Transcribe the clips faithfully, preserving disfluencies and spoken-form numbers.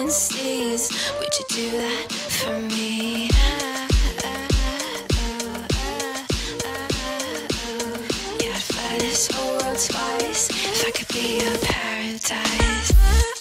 million seas. Would you do that for me? Yeah, I'd fly this whole world twice if I could be your paradise.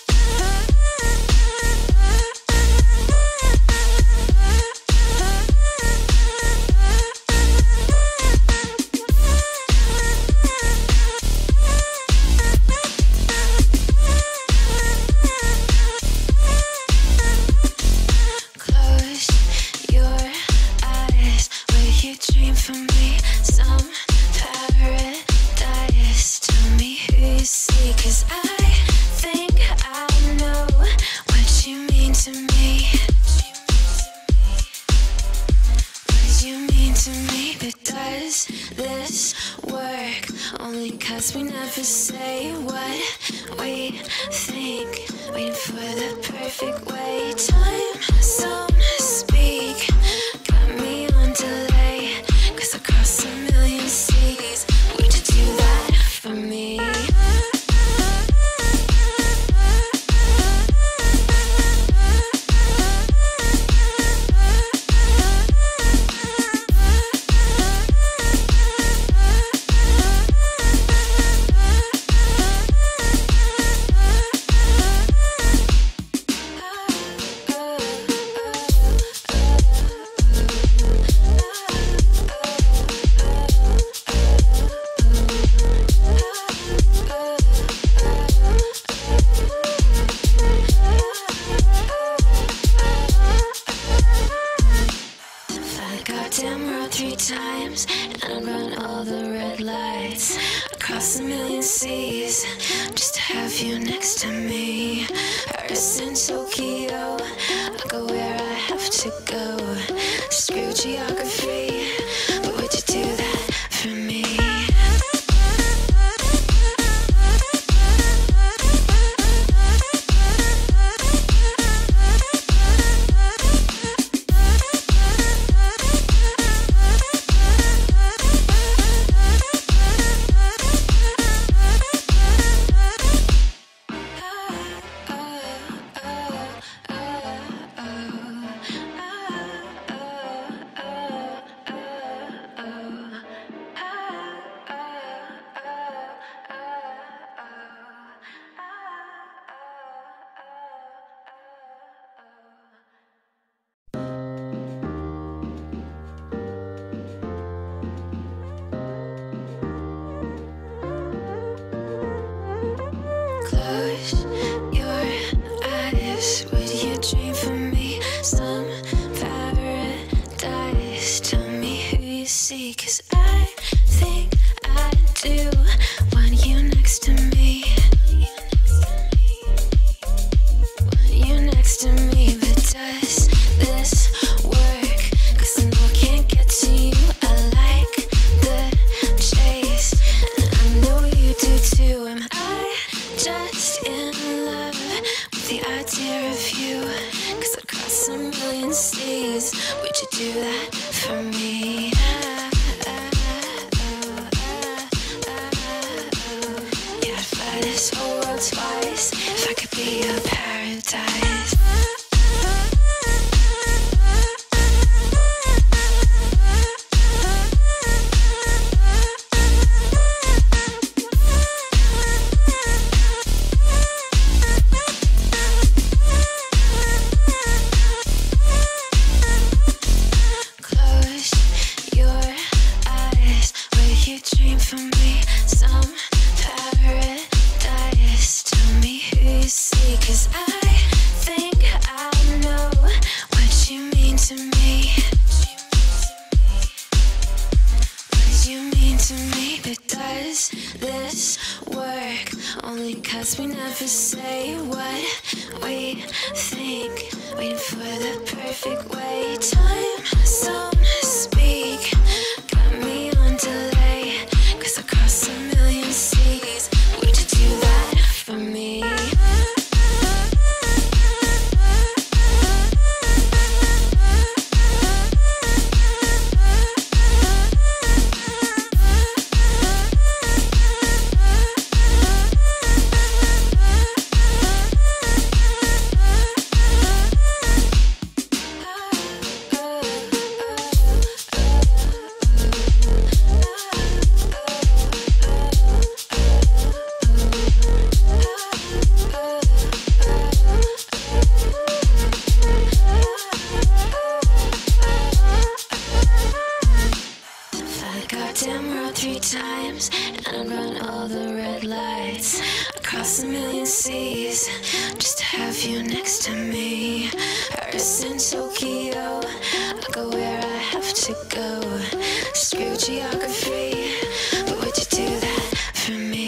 Only 'cause we never say what we think, waiting for the perfect way. Time zone speak, got me on delay, 'cause I cross a million seas. Would you do that for me? Goddamn road three times, and I'd run all the red lights across a million seas just to have you next to me. Paris and Tokyo, I'll go where I have to go. Screw geography, but would you do that for me? Close your eyes, would you dream for me some paradise? Tell me who you see, 'cause I think I do want you next to me. Want you next to me, but does this work? 'Cause I know I can't get to you. I like the chase, and I know you do too. Am I just in love with the idea of you? 'Cause I'd cross a million seas. Would you do that for me? Yeah, I'd fly this whole world twice if I could be your paradise. Dream for me some paradise. Tell me who you see, 'cause I think I know what you mean to me. What you mean to me, but does this work? Only 'cause we never say what we think, waiting for the perfect way. Time zone speak, got me on delay, 'cause I cross a million seas. Would you do that for me? across a million seas just to have you next to me. Paris and Tokyo, I go where I have to go. Screw geography, but would you do that for me?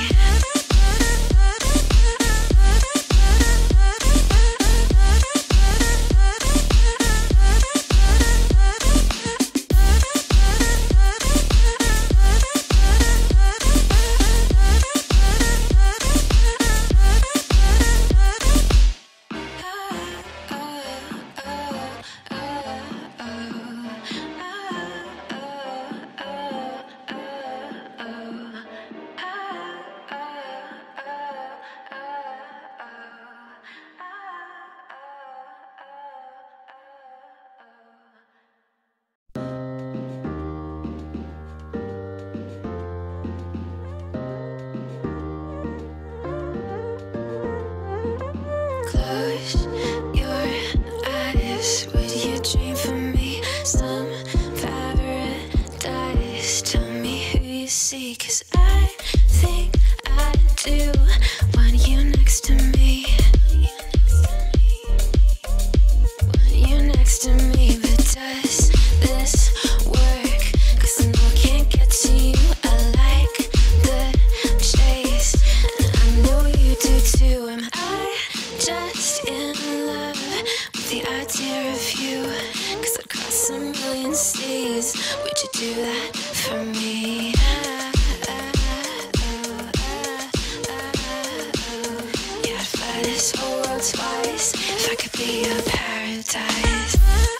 Close your eyes, would you dream for me some paradise? Tell me who you see, 'cause I think I do want you next to me. Want you next to me, but does this work? 'Cause I know I can't get to you, I like the chase, and I know you do too. Am I just in love with the idea of you? 'Cause I'd cross a million seas, would you do that for me? Yeah, I'd fly this whole world twice if I could be your paradise.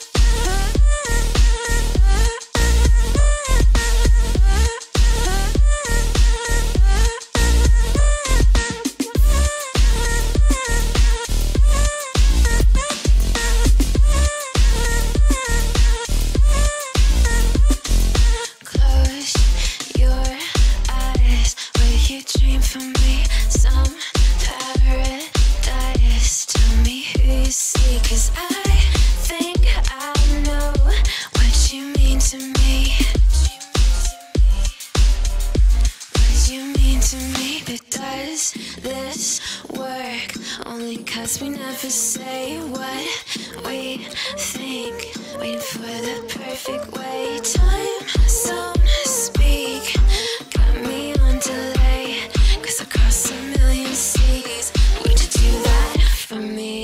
This work only 'cause we never say what we think, waiting for the perfect way. Time zone speak, got me on delay, 'cause across a million seas, would you do that for me?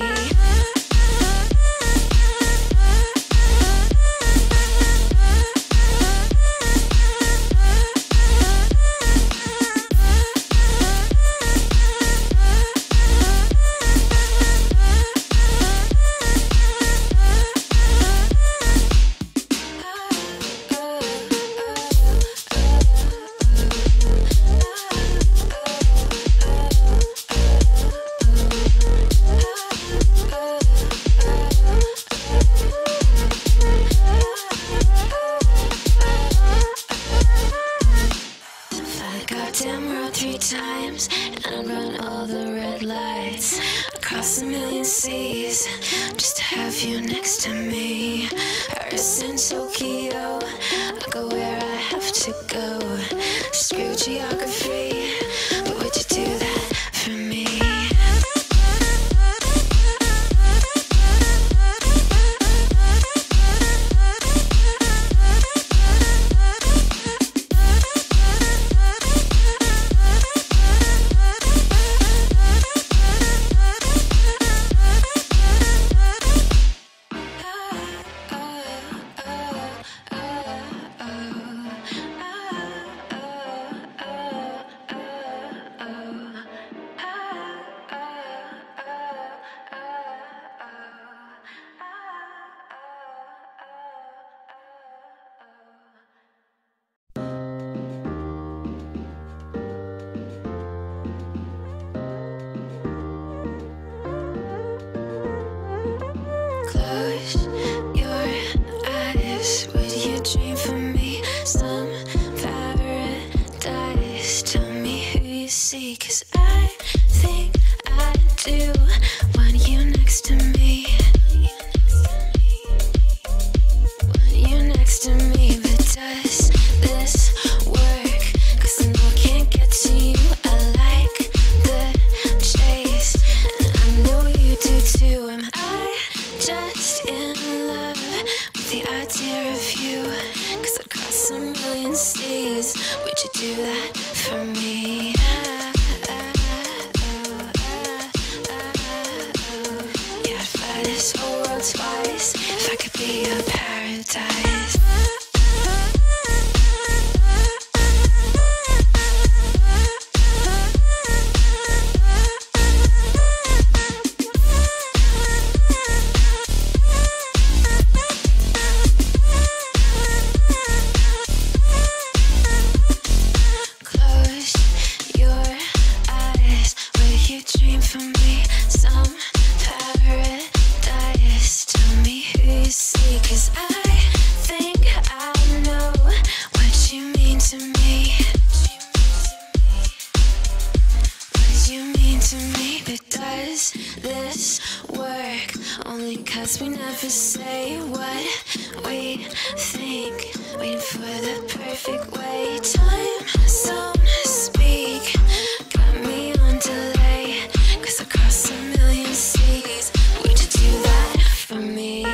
Goddamn world three times, and I'll run all the red lights across a million seas just to have you next to me. Paris and Tokyo, I go where I have to go. Screw geography, but would you do that for me? Close your eyes, would you dream for me some paradise? Tell me who you see, 'cause I think I do want you next to me. Want you next to me, but does this work? 'Cause I know I can't get to you, I like the do that for me? Yeah, I'd fly this whole world twice if I could be your paradise. This work only cause we never say what we think, waiting for the perfect way. Time zone speak, got me on delay, cause I cross a million seas. Would you do that for me?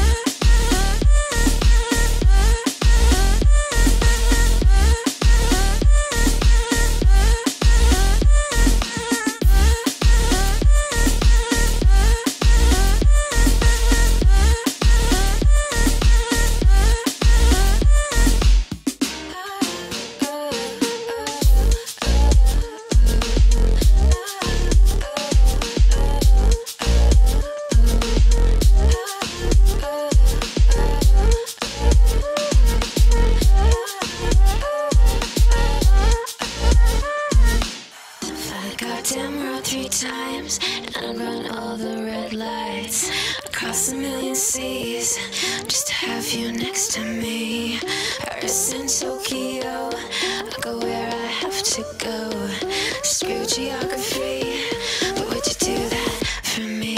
Goddamn road three times, and I'd run all the red lights across a million seas just to have you next to me. Paris and Tokyo, I go where I have to go. Screw geography, but would you do that for me?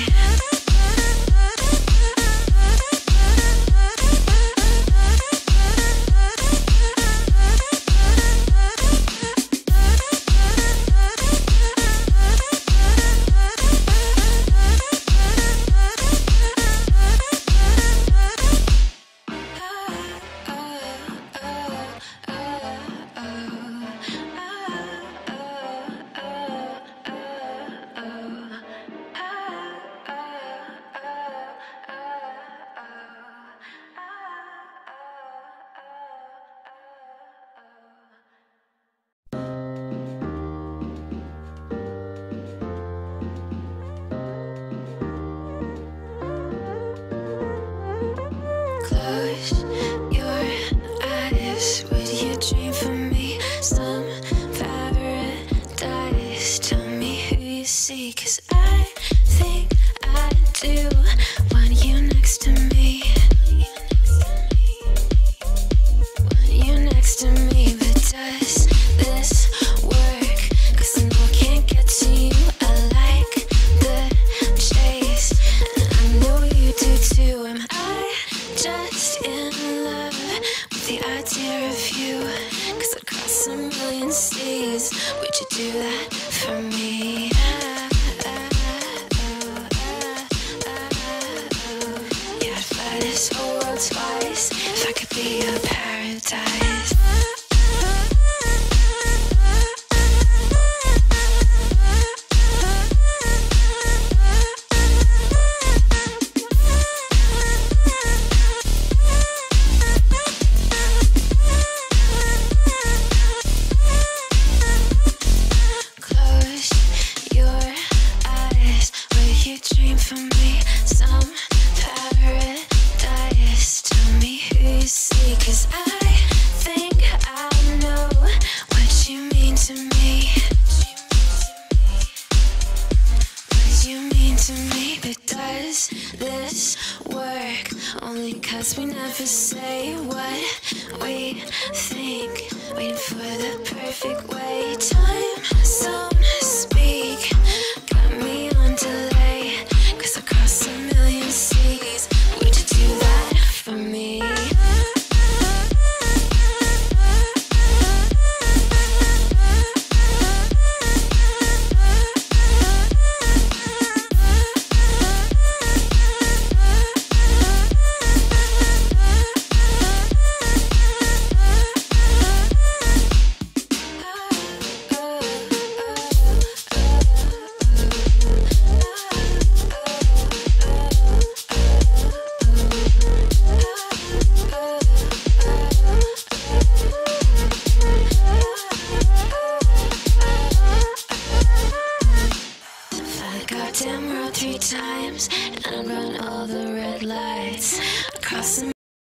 Close your eyes, would you dream for me? Some paradise, tell me who you see, cause I think I do want you next to me. Want you next to me, but does this work? Cause I know I can't get to you, I like the chase, and I know you do too. Am I just in love with the idea of you? Cause I'd cross a million seas, would you do that for me? Yeah, I'd fly this whole world twice if I could be your paradise. Dream for me, some paradise, tell me who you see, cause I think I know what you mean to me. What you mean to me, but does this work? Only cause we never say what we think, waiting for the perfect way. Time zone speak.